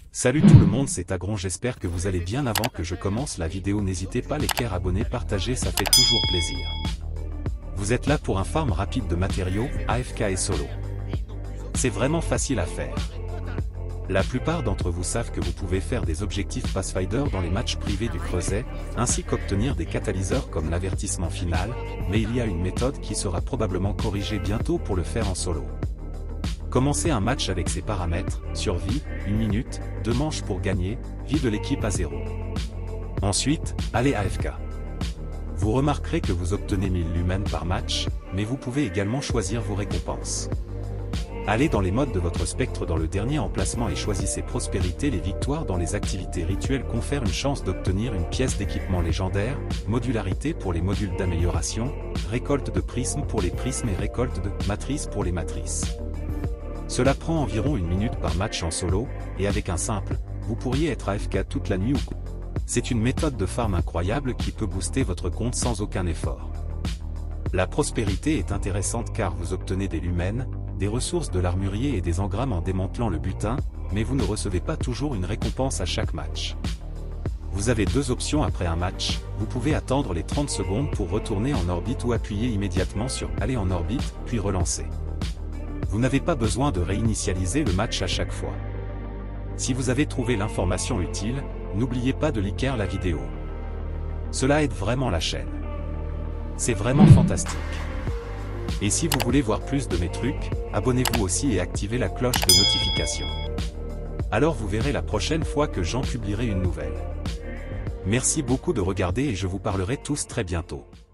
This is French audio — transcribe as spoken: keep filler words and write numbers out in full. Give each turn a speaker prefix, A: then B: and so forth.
A: Salut tout le monde, c'est Agron, j'espère que vous allez bien. Avant que je commence la vidéo, n'hésitez pas à liker, abonner, partager, ça fait toujours plaisir. Vous êtes là pour un farm rapide de matériaux, A F K et solo. C'est vraiment facile à faire. La plupart d'entre vous savent que vous pouvez faire des objectifs Pathfinder dans les matchs privés du Creuset, ainsi qu'obtenir des catalyseurs comme l'avertissement final, mais il y a une méthode qui sera probablement corrigée bientôt pour le faire en solo. Commencez un match avec ces paramètres: survie, une minute, deux manches pour gagner, vie de l'équipe à zéro. Ensuite, allez A F K. Vous remarquerez que vous obtenez mille lumens par match, mais vous pouvez également choisir vos récompenses. Allez dans les modes de votre spectre dans le dernier emplacement et choisissez prospérité. Les victoires dans les activités rituelles confèrent une chance d'obtenir une pièce d'équipement légendaire, modularité pour les modules d'amélioration, récolte de prismes pour les prismes et récolte de matrices pour les matrices. Cela prend environ une minute par match en solo, et avec un simple, vous pourriez être A F K toute la nuit ou... C'est une méthode de farm incroyable qui peut booster votre compte sans aucun effort. La prospérité est intéressante car vous obtenez des lumens, des ressources de l'armurier et des engrammes en démantelant le butin, mais vous ne recevez pas toujours une récompense à chaque match. Vous avez deux options après un match: vous pouvez attendre les trente secondes pour retourner en orbite ou appuyer immédiatement sur « Aller en orbite » puis relancer. Vous n'avez pas besoin de réinitialiser le match à chaque fois. Si vous avez trouvé l'information utile, n'oubliez pas de liker la vidéo. Cela aide vraiment la chaîne. C'est vraiment fantastique. Et si vous voulez voir plus de mes trucs, abonnez-vous aussi et activez la cloche de notification. Alors vous verrez la prochaine fois que j'en publierai une nouvelle. Merci beaucoup de regarder et je vous parlerai tous très bientôt.